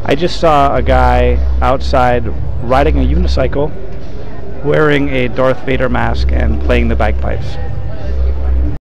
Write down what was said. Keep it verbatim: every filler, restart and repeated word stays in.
I just saw a guy outside riding a unicycle, wearing a Darth Vader mask and playing the bagpipes.